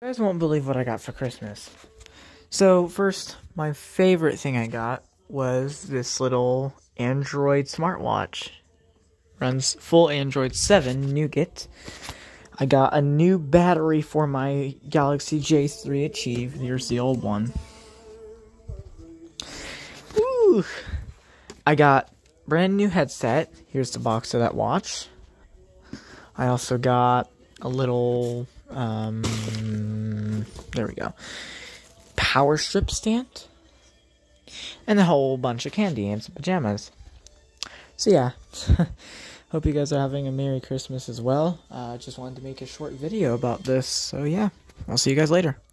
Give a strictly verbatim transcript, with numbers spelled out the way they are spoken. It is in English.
You guys won't believe what I got for Christmas. So first, my favorite thing I got was this little Android smartwatch. Runs full Android seven Nougat. I got a new battery for my Galaxy J three Achieve. Here's the old one. Woo! I got brand new headset. Here's the box of that watch. I also got a little, um, there we go, power strip stand. And a whole bunch of candy and some pajamas. So yeah, hope you guys are having a Merry Christmas as well. I uh, just wanted to make a short video about this. So yeah, I'll see you guys later.